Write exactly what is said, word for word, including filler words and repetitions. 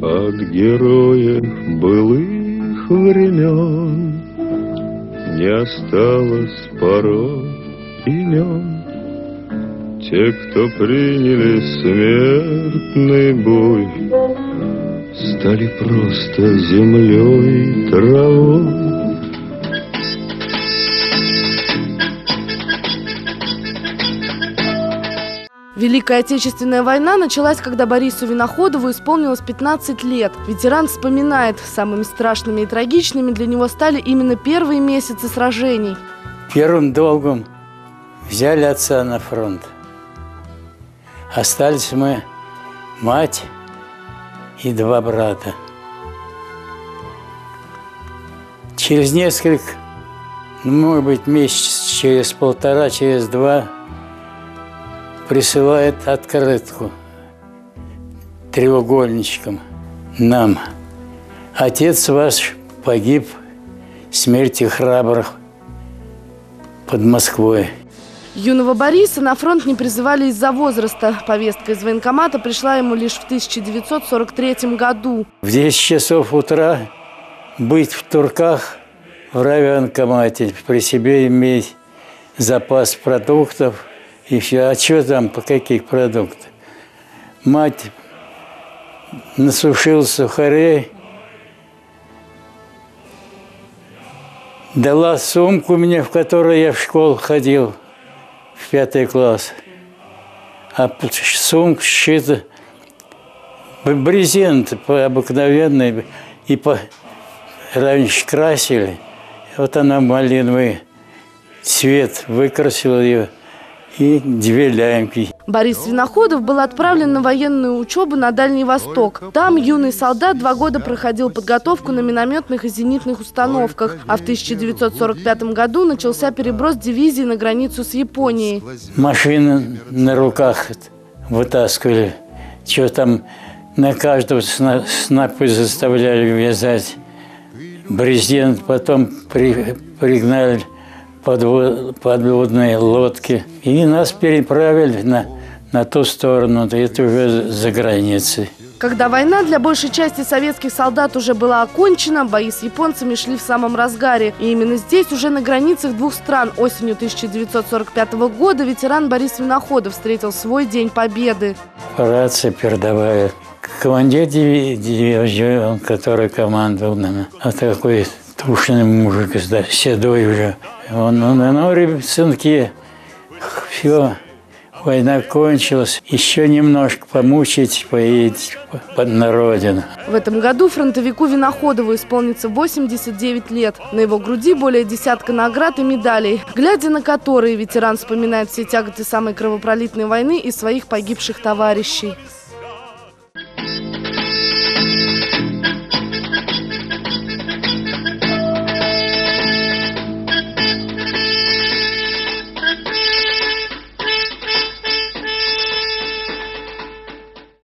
от героев былых времен не осталось порой имен. Те, кто приняли смертный бой, стали просто землей и травой. Великая Отечественная война началась, когда Борису Виноходову исполнилось пятнадцать лет. Ветеран вспоминает, самыми страшными и трагичными для него стали именно первые месяцы сражений. Первым долгом взяли отца на фронт. Остались мы, мать и два брата. Через несколько, ну, может быть, месяц, через полтора, через два, присылает открытку треугольничком нам. Отец ваш погиб смертью храбрых под Москвой. Юного Бориса на фронт не призывали из-за возраста. Повестка из военкомата пришла ему лишь в тысяча девятьсот сорок третьем году. В десять часов утра быть в Турках в райвоенкомате, при себе иметь запас продуктов. И все. А что там, по каких продуктах? Мать насушила сухарей, дала сумку мне, в которой я в школу ходил, в пятый класс. А сумка сшита брезент по обыкновенной, и по раньше красили. Вот она малиновый цвет, выкрасила ее. И две лямки. Борис Виноходов был отправлен на военную учебу на Дальний Восток. Там юный солдат два года проходил подготовку на минометных и зенитных установках. А в тысяча девятьсот сорок пятом году начался переброс дивизии на границу с Японией. Машины на руках вытаскивали. Что там, на каждого снапы заставляли вязать брезент. Потом при, пригнали подводные лодки. И нас переправили на, на ту сторону, это уже за границей. Когда война для большей части советских солдат уже была окончена, бои с японцами шли в самом разгаре. И именно здесь, уже на границах двух стран, осенью тысяча девятьсот сорок пятого года ветеран Борис Виноходов встретил свой День Победы. Рация передовая. Командир дивизии, он, который командовал нами, а такой тушный мужик, седой уже. Он, он, ну, сынки, все, война кончилась. Еще немножко помучить, поедете на родину. В этом году фронтовику Виноходову исполнится восемьдесят девять лет. На его груди более десятка наград и медалей, глядя на которые ветеран вспоминает все тяготы самой кровопролитной войны и своих погибших товарищей.